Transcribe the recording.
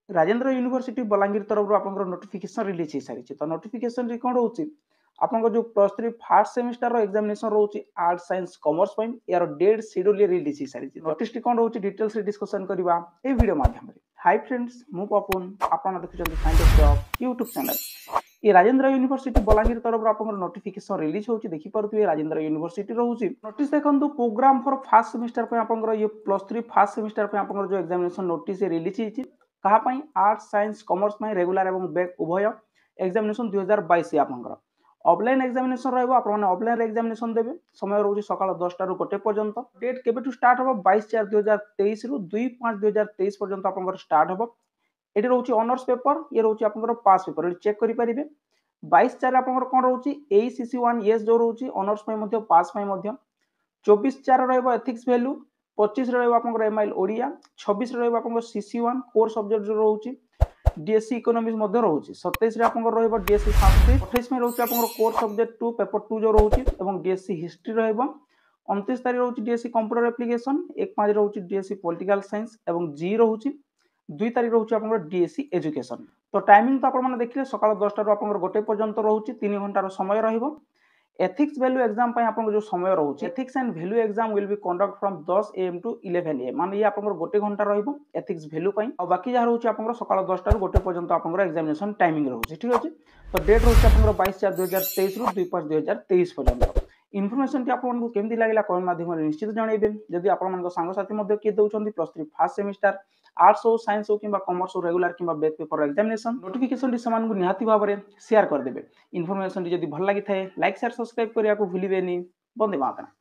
Rajendra university Balangir तरफ आपंकर notification release हो सारी तो नोटिफिकेशन रे कौन रोचे आपंकर जो +3 फर्स्ट सेमिस्टर रो एग्जामिनेशन रोचे आर्ट साइंस कॉमर्स पई यार डेट शेड्यूल रिलीज हो सारी नोटिस टी कौन रोचे डिटेल्स रे डिस्कशन करबा ए वीडियो माध्यम रे। हाय फ्रेंड्स मु पपुन आपन देखुचंती साइंटिस्ट ऑफ यूट्यूब चैनल ये राजेंद्र यूनिवर्सिटी बलांगीर तरफ आपंकर नोटिफिकेशन रिलीज होची देखि परथुए राजेंद्र यूनिवर्सिटी रहउची नोटिस देखंतु प्रोग्राम फॉर फर्स्ट सेमिस्टर पे आपंकर ये +3 फर्स्ट सेमिस्टर पे आपंकर जो एग्जामिनेशन नोटिस रिलीज होची कहा पाई आर्ट साइंस कॉमर्स में रेगुलर एवं बैक उभय एग्जामिनेशन 2022 आपंकर ऑफलाइन एग्जामिनेशन रहइबो आप माने ऑफलाइन एग्जामिनेशन देबे समय रहउची सकाळ 10 टा रु गोटे पर्यंत डेट केबे टू स्टार्ट होबो 22/4/2023 रु 2/5/2023 पर्यंत आपंकर स्टार्ट होबो एटी रहउची ऑनर्स पेपर ये रहउची आपंकर पास पेपर एटी चेक करि परिबे 22/4 आपंकर कोन रहउची ACC1 यस जो रहउची ऑनर्स में मध्ये पास में मध्ये 24/4 रहइबो एथिक्स वैल्यू 25 रहइबो आपंकर एमआईएल ओडिया 26 रहइबो आपंकर CC1 कोर सब्जेक्ट जो रहउची डीएससी इकोनॉमिक्स मध्ये रहउची 27 रे आपंकर रहइबो डीएससी संस्कृत 28 में रहउची आपंकर कोर सब्जेक्ट 2 पेपर 2 जो रहउची एवं डीएससी हिस्ट्री रहइबो 29 तारिख रहउची डीएससी कंप्यूटर एप्लीकेशन 1/5 रहउची डीएससी पॉलिटिकल साइंस एवं जी रहउची 2 तारिख रहउची आपंकर डीएससी एजुकेशन तो टाइमिंग तो आपण माने देखिले सकाळ 10 टा रु आपंकर गोटे पर्यंत रहउची 3 घंटा रो समय रहिबो एथिक्स वैल्यू एग्जाम पे आपन जो समय रहउची ethics and value exam will be conduct from 10 AM to 11 AM माने ये आपन गोटे घंटा रहिबो एथिक्स वैल्यू पई और बाकी जा रहउची आपन सकाळ 10 टा रु गोटे पर्यंत आपन एग्जामिनेशन टाइमिंग रहउची ठीक अछि तो डेट रहउची आपन 22/4/2023 रु 2/5/2023 पर्यंत इन्फॉर्मेशन टी आपन को केमती लागला कमेंट माध्यम रे निश्चित जणाइबे जदि आपन मन को संग साथी मध्ये के दउचंदी +3 फर्स्ट सेमिस्टर आर्ट्स हो साइंस हो किबा कॉमर्स हो रेगुलर किबा बैक पेपर एग्जामिनेशन नोटिफिकेशन टी समान को निहाती भाव रे शेयर कर देबे इन्फॉर्मेशन टी जदि भल लागि थाए लाइक शेयर सब्सक्राइब करिया को भूलिबेनी। वंदे मातरम।